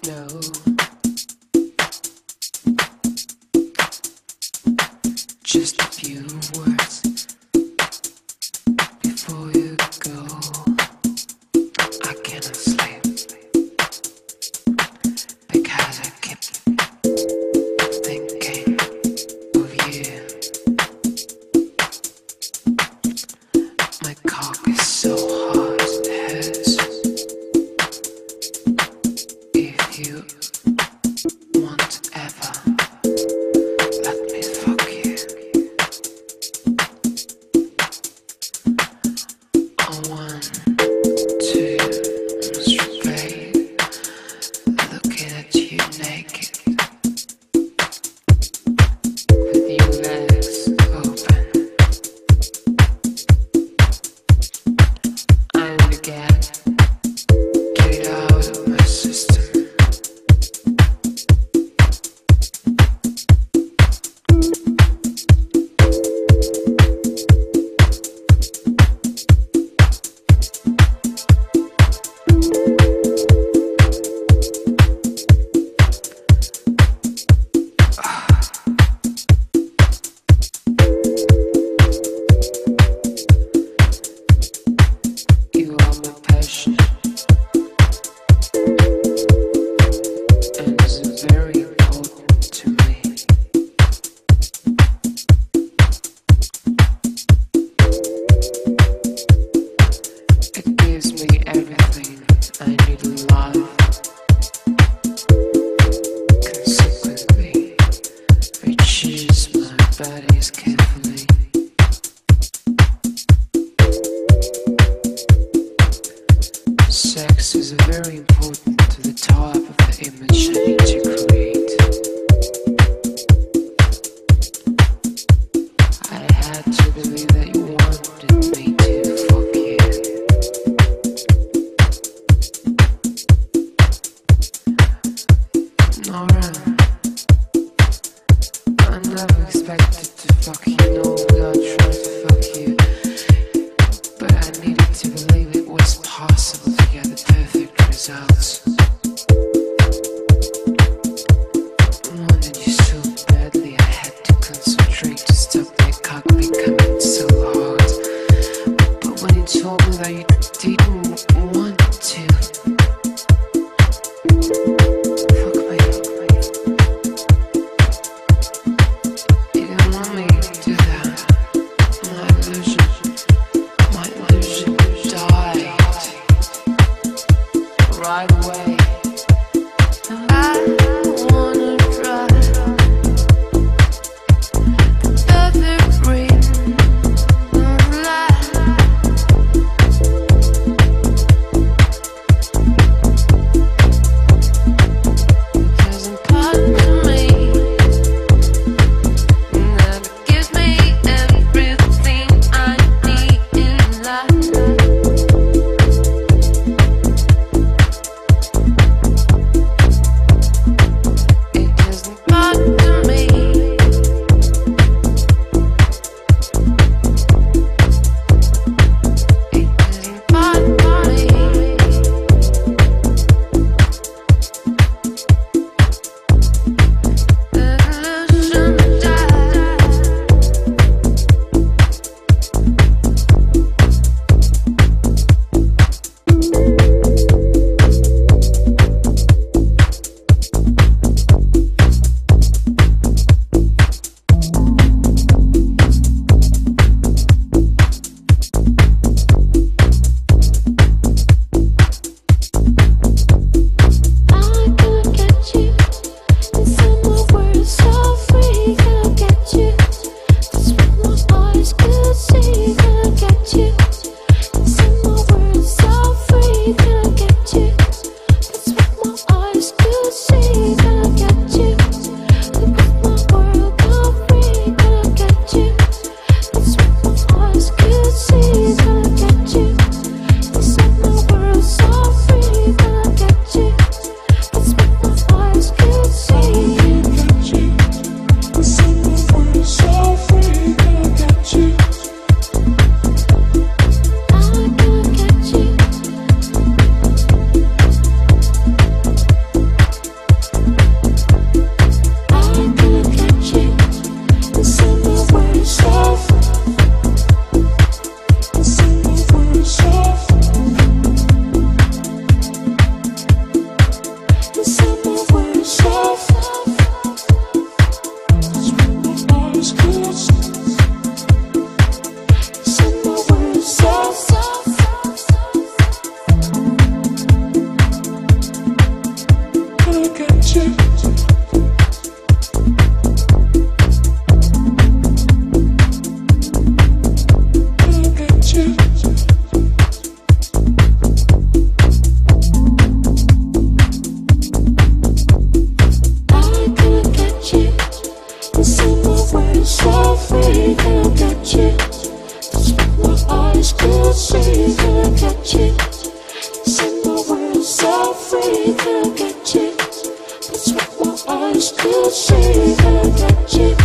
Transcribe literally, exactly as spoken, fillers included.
No. Just a few words before you go. I cannot sleep because I keep thinking of you. My cock is so hard it hurts. If you want ever let me fuck you, I want to masturbate looking at you naked with your legs open. I need to get get out of my system. You are my passion, and it's very important to me. It gives me everything I need in life. Consequently, I choose my bodies carefully. Sex is very important to the type of the image I need to create. I had to believe that you wanted me to fuck you. Nora, I never expected to fuck you, no, without trying to fuck you. But I needed to believe it was possible to get the perfect results. Wanted you so badly, I had to concentrate to stop my cock becoming so hard. But when you told me that you didn't want to fuck me, Still say that I got you.